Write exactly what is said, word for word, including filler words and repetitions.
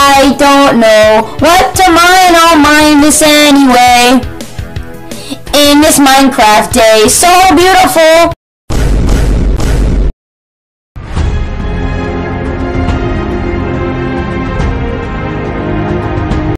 I don't know what to mine, I'll mine this anyway. In this Minecraft day, so beautiful.